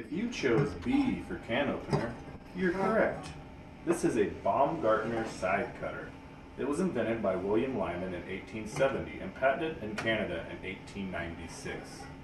If you chose B for can opener, you're correct. This is a Baumgartner side cutter. It was invented by William Lyman in 1870 and patented in Canada in 1896.